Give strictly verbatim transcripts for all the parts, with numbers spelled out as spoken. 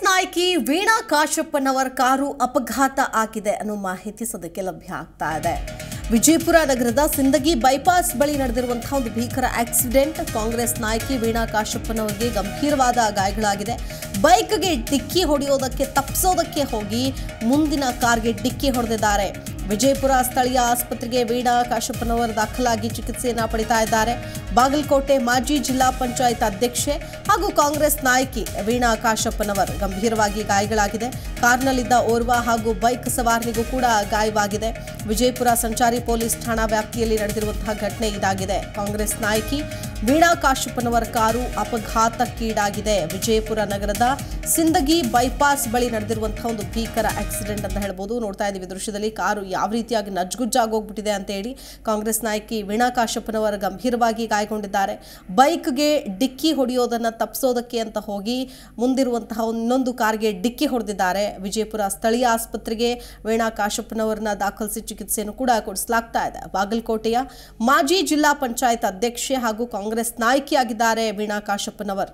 ನಾಯಕಿ ವೀಣಾ ಕಾಶಪ್ಪನವರ ಕಾರು ಅಪಘಾತ ಆಗಿದೆ ಅನ್ನೋ ಮಾಹಿತಿ ಸದ್ಯಕ್ಕೆ ಲಭ್ಯ ಆಗ್ತಾ ಇದೆ. ವಿಜಯಪುರ ನಗರದ ಸಿಂದಗಿ ಬೈಪಾಸ್ ಬಳಿ ನಡೆದಿರುವಂತಹ ಒಂದು ಭೀಕರ ಆಕ್ಸಿಡೆಂಟ್. ಕಾಂಗ್ರೆಸ್ ನಾಯಕಿ ವೀಣಾ ಕಾಶಪ್ಪನವರಿಗೆ ಗಂಭೀರವಾದ ಗಾಯಗಳಾಗಿದೆ. ಬೈಕ್ಗೆ ಡಿಕ್ಕಿ ಹೊಡೆಯೋದಕ್ಕೆ ತಪ್ಪಿಸೋದಕ್ಕೆ ಹೋಗಿ ಮುಂದಿನ ಕಾರ್ಗೆ ಡಿಕ್ಕಿ ಹೊಡೆದಿದ್ದಾರೆ. ವಿಜಯಪುರ ಸ್ಥಳೀಯ ಆಸ್ಪತ್ರೆಗೆ ವೀಣಾ ಕಾಶಪ್ಪನವರು ದಾಖಲಾಗಿ ಚಿಕಿತ್ಸೆಯನ್ನು ಪಡಿತಾ ಇದ್ದಾರೆ. ಬಾಗಲಕೋಟೆ ಮಾಜಿ ಜಿಲ್ಲಾ ಪಂಚಾಯತ್ ಅಧ್ಯಕ್ಷೆ ಹಾಗೂ ಕಾಂಗ್ರೆಸ್ ನಾಯಕಿ ವೀಣಾ ಕಾಶಪ್ಪನವರು ಗಂಭೀರವಾಗಿ ಗಾಯಗಳಾಗಿದೆ. ಕಾರ್ನಲ್ಲಿದ್ದ ಓರ್ವ ಹಾಗೂ ಬೈಕ್ ಸವಾರನಿಗೂ ಕೂಡ ಗಾಯವಾಗಿದೆ. ವಿಜಯಪುರ ಸಂಚಾರಿ ಪೊಲೀಸ್ ಠಾಣಾ ವ್ಯಾಪ್ತಿಯಲ್ಲಿ ನಡೆದಿರುವಂತಹ ಘಟನೆ ಇದಾಗಿದೆ. ಕಾಂಗ್ರೆಸ್ ನಾಯಕಿ ವೀಣಾ ಕಾಶಪ್ಪನವರ ಕಾರು ಅಪಘಾತಕ್ಕೀಡಾಗಿದೆ. ವಿಜಯಪುರ ನಗರದ ಸಿಂದಗಿ ಬೈಪಾಸ್ ಬಳಿ ನಡೆದಿರುವಂತಹ ಒಂದು ಭೀಕರ ಆಕ್ಸಿಡೆಂಟ್ ಅಂತ ಹೇಳ್ಬೋದು. ನೋಡ್ತಾ ಇದ್ದೀವಿ ದೃಶ್ಯದಲ್ಲಿ ಕಾರು ಯಾವ ರೀತಿಯಾಗಿ ನಜ್ಗುಜ್ಜಾಗಿ ಹೋಗ್ಬಿಟ್ಟಿದೆ ಅಂತ ಹೇಳಿ. ಕಾಂಗ್ರೆಸ್ ನಾಯಕಿ ವೀಣಾ ಕಾಶಪ್ಪನವರು ಗಂಭೀರವಾಗಿ ಗಾಯಗೊಂಡಿದ್ದಾರೆ. ಬೈಕ್ಗೆ ಡಿಕ್ಕಿ ಹೊಡೆಯೋದನ್ನು ತಪ್ಪಿಸೋದಕ್ಕೆ ಅಂತ ಹೋಗಿ ಮುಂದಿರುವಂತಹ ಇನ್ನೊಂದು ಕಾರ್ಗೆ ಡಿಕ್ಕಿ ಹೊಡೆದಿದ್ದಾರೆ. ವಿಜಯಪುರ ಸ್ಥಳೀಯ ಆಸ್ಪತ್ರೆಗೆ ವೀಣಾ ಕಾಶಪ್ಪನವರನ್ನ ದಾಖಲಿಸಿ ಚಿಕಿತ್ಸೆಯನ್ನು ಕೂಡ ಕೊಡಿಸಲಾಗ್ತಾ ಇದೆ. ಬಾಗಲಕೋಟೆಯ ಮಾಜಿ ಜಿಲ್ಲಾ ಪಂಚಾಯತ್ ಅಧ್ಯಕ್ಷೆ ಹಾಗೂ ಕಾಂಗ್ರೆಸ್ ನಾಯಕಿಯಾಗಿದ್ದಾರೆ ವೀಣಾ ಕಾಶಪ್ಪನವರು.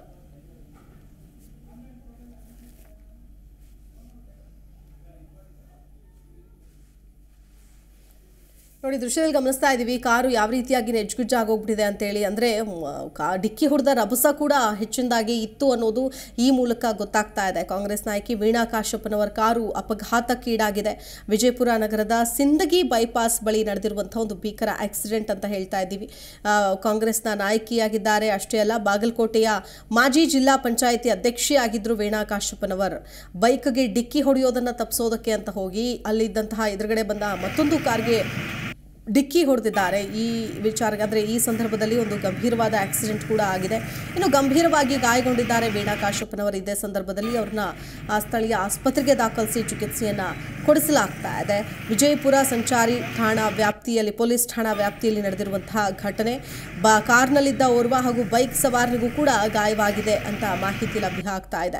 ನೋಡಿ ದೃಶ್ಯದಲ್ಲಿ ಗಮನಿಸ್ತಾ ಇದ್ದೀವಿ ಕಾರು ಯಾವ ರೀತಿಯಾಗಿ ನೆಜ್ಗುಜ್ಜಾಗಿ ಹೋಗ್ಬಿಟ್ಟಿದೆ ಅಂತೇಳಿ. ಅಂದರೆ ಡಿಕ್ಕಿ ಹೊಡೆದ ರಭಸ ಕೂಡ ಹೆಚ್ಚಿನದಾಗಿ ಇತ್ತು ಅನ್ನೋದು ಈ ಮೂಲಕ ಗೊತ್ತಾಗ್ತಾ ಇದೆ. ಕಾಂಗ್ರೆಸ್ ನಾಯಕಿ ವೀಣಾ ಕಾಶಪ್ಪನವರ ಕಾರು ಅಪಘಾತಕ್ಕೀಡಾಗಿದೆ. ವಿಜಯಪುರ ನಗರದ ಸಿಂದಗಿ ಬೈಪಾಸ್ ಬಳಿ ನಡೆದಿರುವಂಥ ಒಂದು ಭೀಕರ ಆಕ್ಸಿಡೆಂಟ್ ಅಂತ ಹೇಳ್ತಾ ಇದ್ದೀವಿ. ಕಾಂಗ್ರೆಸ್ನ ನಾಯಕಿಯಾಗಿದ್ದಾರೆ. ಅಷ್ಟೇ ಅಲ್ಲ, ಬಾಗಲಕೋಟೆಯ ಮಾಜಿ ಜಿಲ್ಲಾ ಪಂಚಾಯಿತಿ ಅಧ್ಯಕ್ಷೆಯಾಗಿದ್ದರು ವೀಣಾ ಕಾಶಪ್ಪನವರು. ಬೈಕ್ಗೆ ಡಿಕ್ಕಿ ಹೊಡೆಯೋದನ್ನು ತಪ್ಪಿಸೋದಕ್ಕೆ ಅಂತ ಹೋಗಿ ಅಲ್ಲಿದ್ದಂತಹ ಎದುರುಗಡೆ ಬಂದ ಮತ್ತೊಂದು ಕಾರ್ಗೆ ಡಿಕ್ಕಿ ಹೊಡೆದಿದ್ದಾರೆ. ಈ ವಿಚಾರ ಅಂದರೆ ಈ ಸಂದರ್ಭದಲ್ಲಿ ಒಂದು ಗಂಭೀರವಾದ ಆಕ್ಸಿಡೆಂಟ್ ಕೂಡ ಆಗಿದೆ. ಇನ್ನು ಗಂಭೀರವಾಗಿ ಗಾಯಗೊಂಡಿದ್ದಾರೆ ವೀಣಾ ಕಾಶಪ್ಪನವರು. ಇದೇ ಸಂದರ್ಭದಲ್ಲಿ ಅವ್ರನ್ನ ಸ್ಥಳೀಯ ಆಸ್ಪತ್ರೆಗೆ ದಾಖಲಿಸಿ ಚಿಕಿತ್ಸೆಯನ್ನು ಕೊಡಿಸಲಾಗ್ತಾ ಇದೆ. ವಿಜಯಪುರ ಸಂಚಾರಿ ಠಾಣಾ ವ್ಯಾಪ್ತಿಯಲ್ಲಿ ಪೊಲೀಸ್ ಠಾಣಾ ವ್ಯಾಪ್ತಿಯಲ್ಲಿ ನಡೆದಿರುವಂತಹ ಘಟನೆ. ಬಾ ಕಾರ್ನಲ್ಲಿದ್ದ ಓರ್ವ ಹಾಗೂ ಬೈಕ್ ಸವಾರನಿಗೂ ಕೂಡ ಗಾಯವಾಗಿದೆ ಅಂತ ಮಾಹಿತಿ ಲಭ್ಯ ಆಗ್ತಾ ಇದೆ.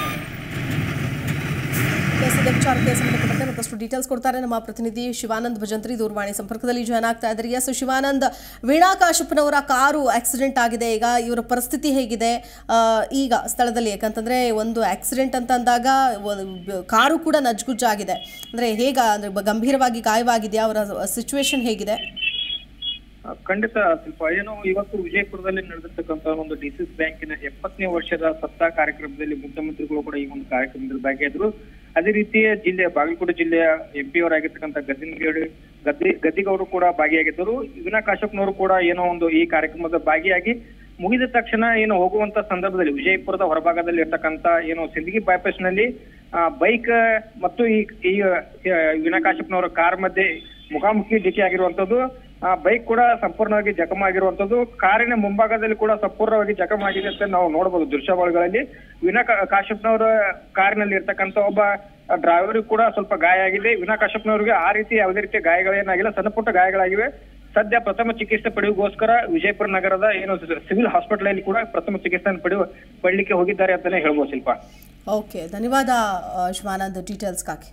ವಿಚಾರಕ್ಕೆ ಸಂಬಂಧಪಟ್ಟಂತೆ ಮತ್ತಷ್ಟು ಡೀಟೇಲ್ಸ್ ಕೊಡ್ತಾರೆ ನಮ್ಮ ಪ್ರತಿನಿಧಿ ಶಿವಾನಂದ್ ಭಜಂತ್ರಿ ದೂರವಾಣಿ ಸಂಪರ್ಕದಲ್ಲಿ ಜಾಯ್ನ್ ಆಗ್ತಾ ಇದ್ದಾರೆ. S Shivanand, Veena Kashappanavar car accident ಆಗಿದೆ. ಈಗ ಇವರ ಪರಿಸ್ಥಿತಿ ಹೇಗಿದೆ ಈಗ ಸ್ಥಳದಲ್ಲಿ? ಯಾಕಂತಂದ್ರೆ ಒಂದು ಆಕ್ಸಿಡೆಂಟ್ ಅಂತ ಅಂದಾಗ ಕಾರು ಕೂಡ ನಜ್ಗುಜ್ಜಾಗಿದೆ. ಅಂದ್ರೆ ಹೇಗ ಅಂದ್ರೆ ಗಂಭೀರವಾಗಿ ಗಾಯವಾಗಿದೆಯಾ? ಅವರ ಸಿಚುವೇಶನ್ ಹೇಗಿದೆ? ಖಂಡಿತ ಸ್ವಲ್ಪ ಏನು ಇವತ್ತು ವಿಜಯಪುರದಲ್ಲಿ ನಡೆದಿರ್ತಕ್ಕಂಥ ಒಂದು ಡಿಸಿಸ್ ಬ್ಯಾಂಕಿನ ಎಪ್ಪತ್ತನೇ ವರ್ಷದ ಸಪ್ತಾಹ ಕಾರ್ಯಕ್ರಮದಲ್ಲಿ ಮುಖ್ಯಮಂತ್ರಿಗಳು ಕೂಡ ಈ ಒಂದು ಕಾರ್ಯಕ್ರಮದಲ್ಲಿ ಭಾಗಿಯಾದ್ರು. ಅದೇ ರೀತಿಯ ಜಿಲ್ಲೆಯ ಬಾಗಲಕೋಟೆ ಜಿಲ್ಲೆಯ ಎಂ ಪಿ ಅವರಾಗಿರ್ತಕ್ಕಂಥ ಗದ್ದಿನಗೌಡ ಗದ್ದಿ ಗದ್ದಿಗೌಡರು ಕೂಡ ಭಾಗಿಯಾಗಿದ್ದರು. ವೀಣಾ ಕಾಶಪ್ಪನವರು ಕೂಡ ಏನೋ ಒಂದು ಈ ಕಾರ್ಯಕ್ರಮದ ಭಾಗಿಯಾಗಿ ಮುಗಿದ ತಕ್ಷಣ ಏನು ಹೋಗುವಂತ ಸಂದರ್ಭದಲ್ಲಿ ವಿಜಯಪುರದ ಹೊರಭಾಗದಲ್ಲಿ ಇರ್ತಕ್ಕಂಥ ಏನು ಸಿಂದಗಿ ಬೈಪಾಸ್ ನಲ್ಲಿ ಬೈಕ್ ಮತ್ತು ಈ ವೀಣಾ ಕಾಶಪ್ಪನವರ ಕಾರ್ ಮಧ್ಯೆ ಮುಖಾಮುಖಿ ಡಿಕ್ಕಿ ಆಗಿರುವಂತದ್ದು. ಬೈಕ್ ಕೂಡ ಸಂಪೂರ್ಣವಾಗಿ ಜಖಮ ಆಗಿರುವಂತದ್ದು. ಕಾರಿನ ಮುಂಭಾಗದಲ್ಲಿ ಕೂಡ ಸಂಪೂರ್ಣವಾಗಿ ಜಖಮ ಆಗಿದೆ ಅಂತ ನಾವು ನೋಡಬಹುದು ದೃಶ್ಯಾವಳಿಗಳಲ್ಲಿ. ವೀಣಾ ಕಾಶಪ್ಪನವರ ಕಾರಿನಲ್ಲಿ ಇರ್ತಕ್ಕಂಥ ಒಬ್ಬ ಡ್ರೈವರ್ ಕೂಡ ಸ್ವಲ್ಪ ಗಾಯ ಆಗಿದೆ. ವೀಣಾ ಕಾಶಪ್ಪನವರಿಗೆ ಆ ರೀತಿ ಯಾವುದೇ ರೀತಿಯ ಗಾಯಗಳೇನಾಗಿಲ್ಲ, ಸಣ್ಣ ಪುಟ್ಟ ಗಾಯಗಳಾಗಿವೆ. ಸದ್ಯ ಪ್ರಥಮ ಚಿಕಿತ್ಸೆ ಪಡೆಯುವಗೋಸ್ಕರ ವಿಜಯಪುರ ನಗರದ ಏನು ಸಿವಿಲ್ ಹಾಸ್ಪಿಟಲ್ ಅಲ್ಲಿ ಕೂಡ ಪ್ರಥಮ ಚಿಕಿತ್ಸೆಯನ್ನು ಪಡೆಯುವ ಪಡಲಿಕ್ಕೆ ಹೋಗಿದ್ದಾರೆ ಅಂತಾನೆ ಹೇಳ್ಬೋದು. ಶಿಲ್ಪ, ಓಕೆ, ಧನ್ಯವಾದ ಶಿವಾನಂದ್ ಡೀಟೇಲ್ಸ್ಗಾಗಿ.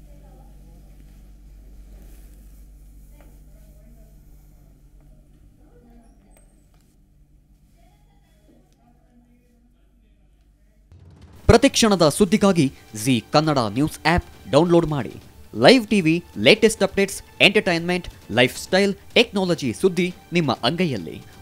ಪ್ರತಿಕ್ಷಣದ ಸುದ್ದಿಗಾಗಿ Zee Kannada news app download ಮಾಡಿ. Live TV, latest updates, entertainment, lifestyle, technology ಸುದ್ದಿ ನಿಮ್ಮ ಅಂಗೈಯಲ್ಲಿ.